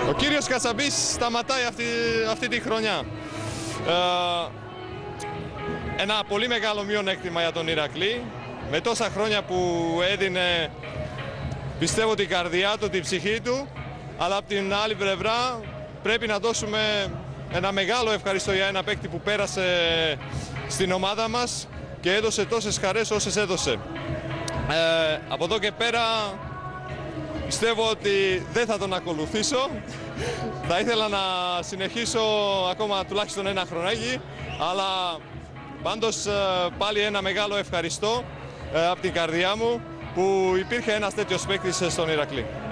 Ο κύριος Κατσαμπής σταματάει αυτή τη χρονιά. Ένα πολύ μεγάλο μειονέκτημα για τον Ηρακλή. Με τόσα χρόνια που έδινε, πιστεύω, την καρδιά του, την ψυχή του, αλλά από την άλλη πλευρά πρέπει να δώσουμε ένα μεγάλο ευχαριστώ για ένα παίκτη που πέρασε στην ομάδα μας και έδωσε τόσες χαρές όσες έδωσε. Από εδώ και πέρα πιστεύω ότι δεν θα τον ακολουθήσω. Θα ήθελα να συνεχίσω ακόμα τουλάχιστον ένα χρονάκι, αλλά πάντως πάλι ένα μεγάλο ευχαριστώ από την καρδιά μου που υπήρχε ένας τέτοιος παίκτης στον Ηρακλή.